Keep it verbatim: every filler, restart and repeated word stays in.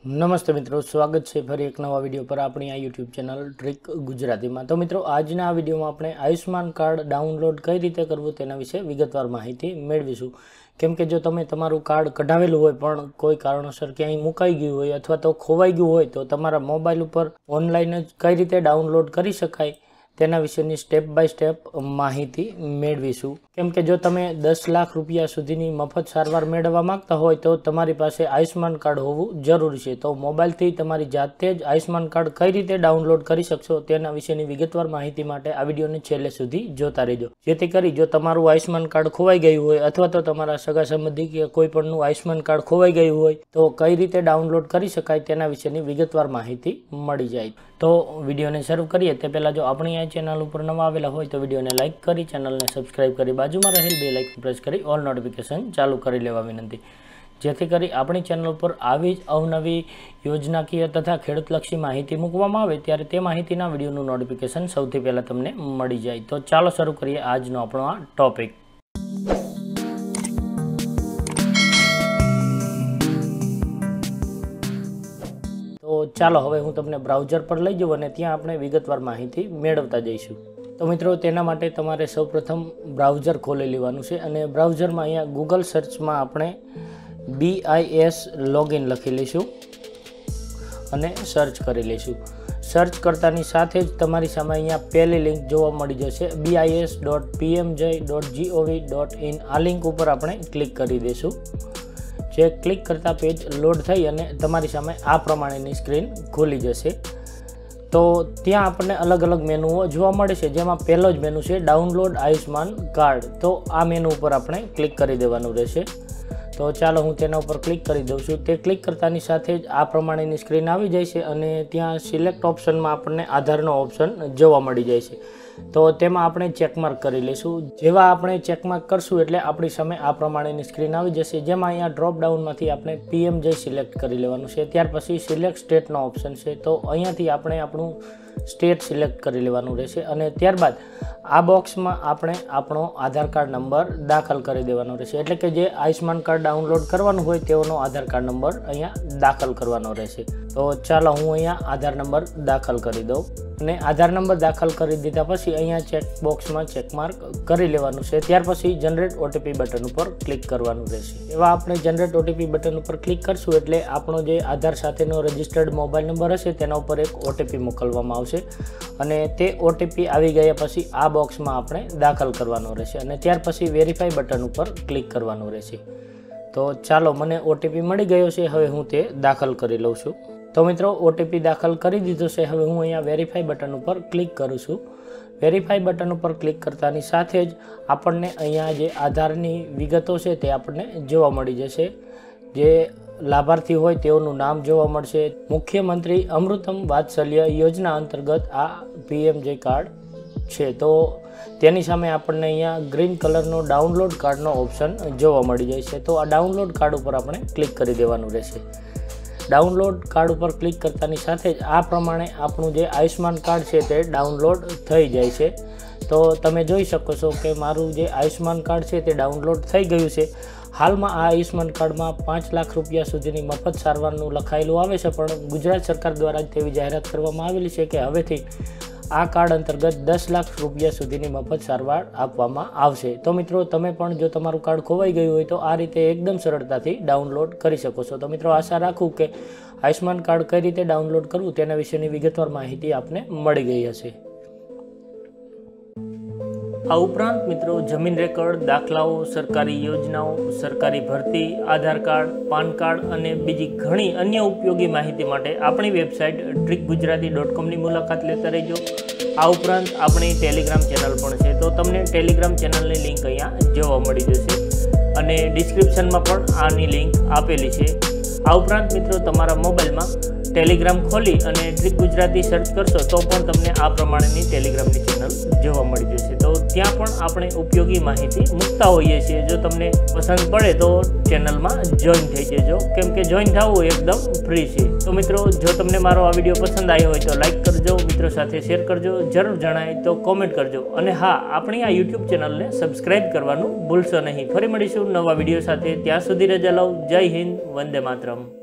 नमस्ते मित्रों, स्वागत है फरी एक नवा विडियो पर अपनी आ यूट्यूब चैनल ट्रिक गुजराती में। तो मित्रों, आज आ विडियो में अपने आयुष्मान कार्ड डाउनलॉड कई रीते करवू तेना विषे विगतवार माहिती मेळवीशुं। केम के जो तमे तमारुं कार्ड कढावेलुं होय पण कोई कारणोसर क्यांय मुकाई गयुं होय अथवा तो खोवाई गयुं होय तो तमारा मोबाइल पर ऑनलाइन ज कई रीते डाउनलॉड करी शकाय तेना विषयनी स्टेप बाय स्टेप माहिती मेळवीशुं। केम के जो तमे दस लाख रुपया सुधीनी मफत सारवार मेळववा मांगता होय तो तमारी पासे आयुष्मान कार्ड होवुं जरूरी छे। तो मोबाइल थी तमारी जाते ज आयुष्मान कार्ड कई रीते डाउनलॉड करी शकशो तेना विषयनी विगतवार माहिती माटे आ विडियोने छेल्ले सुधी जोता रहेजो, जेथी करी जो तमारुं आयुष्मान कार्ड खोवाई गयुं होय अथवा तो तमारा सगा संबंधी के कोई पणनुं आयुष्मान कार्ड खोवाई गयुं होय तो कई रीते डाउनलॉड करी शकाय तेना विषयनी विगतवार माहिती मळी जाय। तो विडियोने शरू करीए ते पहेला जो आपणी आ चेनल पर नवा आवेला होय तो विडियोने लाइक करी, चेनलने सब्सक्राइब करी, बाजुमां रहेल बेल आइकन प्रेस करी ऑल नोटिफिकेशन चालू करी लेवा विनंती, जेथी करी आपणी चेनल पर आवी ज अवनवी योजनाकीय तथा खेडूतलक्षी माहिती मूकवामां आवे त्यारे ते माहितीना विडियोनुं नोटिफिकेशन सौथी पहेला तमने मळी जाय। तो चालो शरू करीए आजनो आपणो आ टॉपिक। तो चालो हवे हूँ तमने ब्राउजर पर लई जाऊँ अने त्यां आपणे विगतवार माहिती मेळवता जईशुं। तो मित्रों, तेना माटे तमारे सौ प्रथम ब्राउजर खोली लेवानुं छे अने ब्राउजरमां अहींया गूगल सर्चमां आपणे बी आई एस लॉगिन लखी लईशुं अने सर्च करी लईशुं। सर्च करतानी साथे ज तमारी सामे अहींया पहेली लिंक जोवा मळी जशे B I S dot P M J dot G O V dot in. आ लिंक पर आपणे क्लिक करी देशुं। जे क्लिक करता पेज लोड थई अने तमारी सामे आ प्रमाणेनी स्क्रीन खोली जशे। तो त्यां आपने अलग अलग मेनुओ जोवा मळे छे, जेमां पहेलो ज मेनू छे डाउनलॉड आयुष्मान कार्ड। तो आ मेनू पर आपणे क्लिक करी देवानुं रहेशे। तो चालो हूँ तेना पर क्लिक करी दऊं छुं। ते क्लिक करतानी साथे ज आ प्रमाणेनी स्क्रीन आवी जाय छे अने त्यां सिलेक्ट ऑप्शनमां आपणे आधारनो ऑप्शन जोवा मळी जाय छे। तो तेमां आपणे चेकमार्क करी लईशुं। जेवा आपणे चेकमार्क करशुं एटले आपणी सामे आ प्रमाणेनी स्क्रीन आवी जशे, जेमां अहींया ड्रॉप डाउनमांथी आपणे पी एम जे सिलेक्ट करी लेवानुं छे। त्यार पछी सिलेक्ट स्टेटनो ऑप्शन छे, तो अहींयाथी आपणे आपणुं स्टेट सिलेक्ट करी लेवानुं रहेशे अने त्यारबाद आ बॉक्समां आपणे आपणो आधार कार्ड नंबर दाखल करी देवानो रहेशे। एटले के जे आयुष्मान कार्ड डाउनलॉड करवानुं होय तेवोनो आधार कार्ड नंबर अहींया दाखल करवानो रहेशे। तो चालो हूँ अहींया आधार नंबर दाखल करी दऊं अने आधार नंबर दाखल करी दीधा पछी अहींया चेक बॉक्समां चेकमार्क करी लेवानुं छे। त्यार पछी जनरेट ओटीपी बटन पर क्लिक करवानुं रहेशे। एवा आपणे जनरेट ओटीपी बटन पर क्लिक करशुं एटले आपणो जे आधार साथेनो रजिस्टर्ड मोबाइल नंबर हशे तेना उपर एक ओटीपी मोकलवामां आवशे अने ते ओटीपी आवी गया पछी आ बॉक्समां आपणे दाखल करवानो रहेशे अने त्यार पछी वेरीफाई बटन पर क्लिक करवानुं रहेशे। तो चालो मने ओटीपी मळी गयो छे, हवे हूँ ते दाखल करी लऊं छुं। तो मित्रों, ओटीपी दाखल करी दीधो छे। हवे हूँ अहींया वेरीफाई बटन पर क्लिक करूँ छुं। वेरीफाई बटन पर क्लिक करतानी साथे ज आपणने अहींया जे आधारनी विगतो छे ते आपणने जोवा मळी जशे। जे लाभार्थी होय तेओनुं नाम जोवा मळशे। मुख्यमंत्री अमृतम वात्सल्य योजना अंतर्गत आ पी एम जे कार्ड छे। तो तेनी सामे आपणने अहींया ग्रीन कलरनो डाउनलॉड कार्डनो ऑप्शन जोवा मळी जाय छे। तो आ डाउनलॉड कार्ड पर आपणे क्लिक करी देवानुं रहेशे। डाउनलॉड कार्ड पर क्लिक करतानी साथे ज आ प्रमाणे आपणुं जे आयुष्मान कार्ड छे ते डाउनलॉड थई जाय छे। तो तमे जोई शको छो के मारुं जे आयुष्मान कार्ड छे ते डाउनलॉड थई गयुं छे। हालमां आ आयुष्मान कार्ड में पांच लाख रुपया सुधीनी मफत सारवारनुं लखायेलुं आवे छे, पण गुजरात सरकार द्वारा तेवी जाहेरात करवामां आवेली छे के हवेथी आ कार्ड अंतर्गत दस लाख रुपया सुधीनी मफत सारवार आपवामां आवशे। तो मित्रों, तमे पण जो तमारुं कार्ड खोवाई गयुं होय तो आ रीते एकदम सरळताथी डाउनलॉड करी शको छो। तो मित्रों, आशा राखुं के आयुष्मान कार्ड कई रीते डाउनलॉड करवुं तेना विशेनी विगतवार माहिती आपने मळी गई हशे। आ उपरांत मित्रों, जमीन रेकॉर्ड, दाखलाओ, सरकारी योजनाओं, सरकारी भरती, आधार कार्ड, पान कार्ड अने बीजी घणी अन्य उपयोगी माहिती माटे आपणी website trick Gujarati dot com नी मुलाकात लेता रहीजो। आ उपरांत आपणी टेलिग्राम चेनल पण छे, तो तमने टेलिग्राम चेनलनी लिंक अहींया जोवा मळी जशे अने डिस्क्रिप्शनमां पण आनी लिंक आपेली छे। आ उपरांत मित्रों, तमारा मोबाइलमां टेलिग्राम खोली अने ट्रिक गुजराती सर्च करशो तो पण तमने आ प्रमाणेनी टेलिग्रामनी चेनल जोवा मळी जशे। तो त्यां पण आपणे उपयोगी माहिती मूकता होईए छीए। जो तमने पसंद पड़े तो चेनलमां जॉइन थई जजो, केम के जॉइन थवुं एकदम फ्री छे। तो मित्रों, जो तमने मारो आ विडियो पसंद आव्यो होय तो लाइक करजो, मित्रों साथे शेर करजो, जरूर जणाय तो कॉमेंट करजो अने हाँ, आपणी आ यूट्यूब चेनलने सब्सक्राइब करवानुं भूलशो नहीं। फरी मळीशुं नवा विडियो साथे, त्यां सुधी रजा लो। जय हिंद, वंदे मातरम।